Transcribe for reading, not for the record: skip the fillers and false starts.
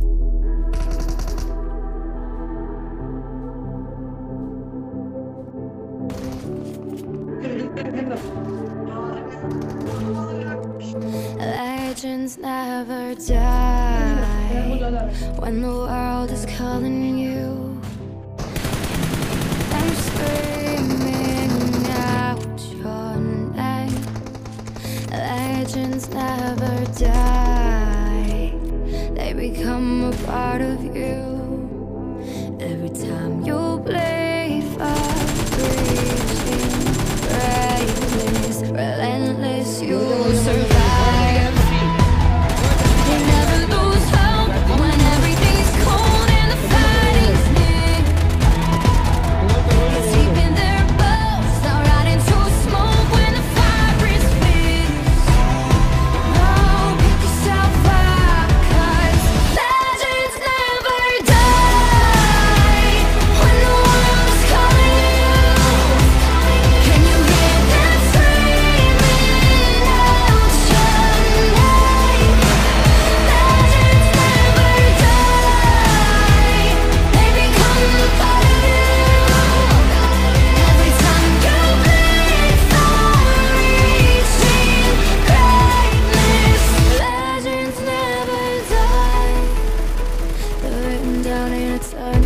Legends never die when the world is calling you. I'm screaming out your name. Legends never die, they become a part of you. Every time you play for reaching greatness, relentless, you survive. You never lose hope when everything's cold and the fighting's near. It's deep in their bones, now right into smoke when the fire is fierce. Oh, pick yourself up, 'cause legends never die when the world is calling you. Can you hear them screaming out your name? Legends never die, they become a part of you. Every time you bleed for reaching greatness, legends never die. They're written down in eternity.